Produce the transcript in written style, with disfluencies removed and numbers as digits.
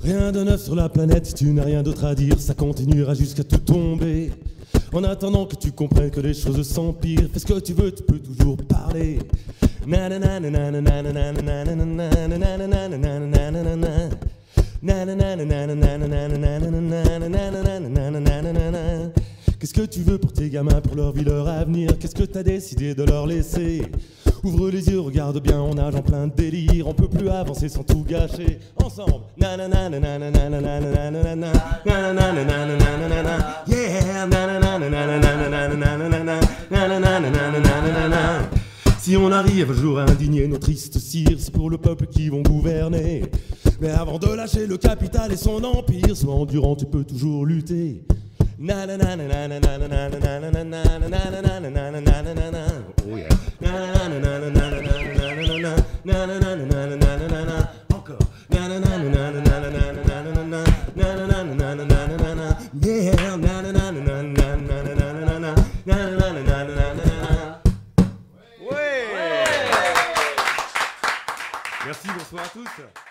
Rien de neuf sur la planète, si tu n'as rien d'autre à dire, ça continuera jusqu'à tout tomber. En attendant que tu comprennes que les choses s'empirent, fais ce que tu veux, tu peux toujours parler. Qu'est-ce que tu veux pour tes gamins, pour leur vie, leur avenir? Qu'est-ce que t'as décidé de leur laisser? Ouvre les yeux, regarde bien, on nage en plein délire. On peut plus avancer sans tout gâcher. Ensemble. Si on arrive un jour à indigner nos tristes cires, c'est pour le peuple qui vont gouverner. Mais avant de lâcher le capital et son empire, sois endurant, tu peux toujours lutter. Oh yeah. Encore. Merci, bonsoir à tous.